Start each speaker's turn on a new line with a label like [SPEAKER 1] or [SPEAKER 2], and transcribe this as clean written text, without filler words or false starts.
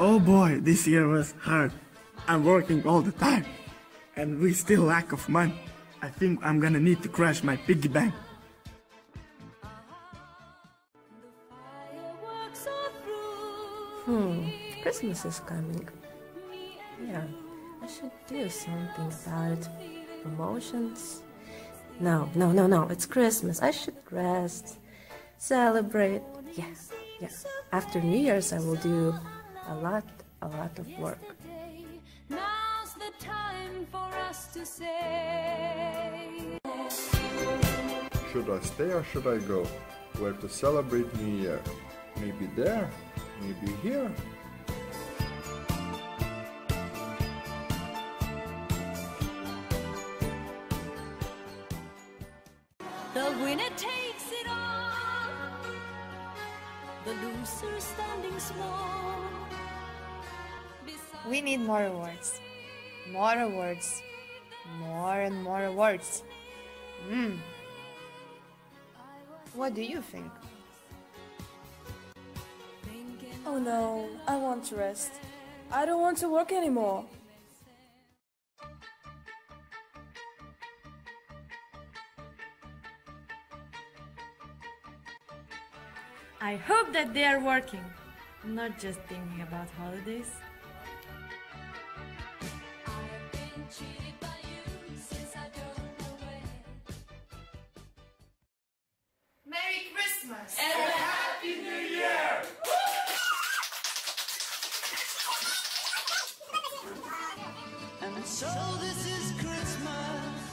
[SPEAKER 1] Oh boy, this year was hard. I'm working all the time. And we still lack of money. I think I'm gonna need to crash my piggy bank.
[SPEAKER 2] Christmas is coming. Yeah, I should do something about it. Promotions? No, it's Christmas. I should rest, celebrate. Yeah. After New Year's, I will do a lot of work.
[SPEAKER 3] Now's the time for us to say.
[SPEAKER 4] Should I stay or should I go? Where to celebrate New Year? Maybe there? Maybe here?
[SPEAKER 3] The winner takes it all. The loser standing small.
[SPEAKER 5] We need more awards. More awards. More and more awards. What do you think?
[SPEAKER 6] Oh no, I want to rest. I don't want to work anymore.
[SPEAKER 7] I hope that they are working, not just thinking about holidays.
[SPEAKER 6] Merry Christmas!
[SPEAKER 8] And a Happy New Year!
[SPEAKER 9] And so this is Christmas.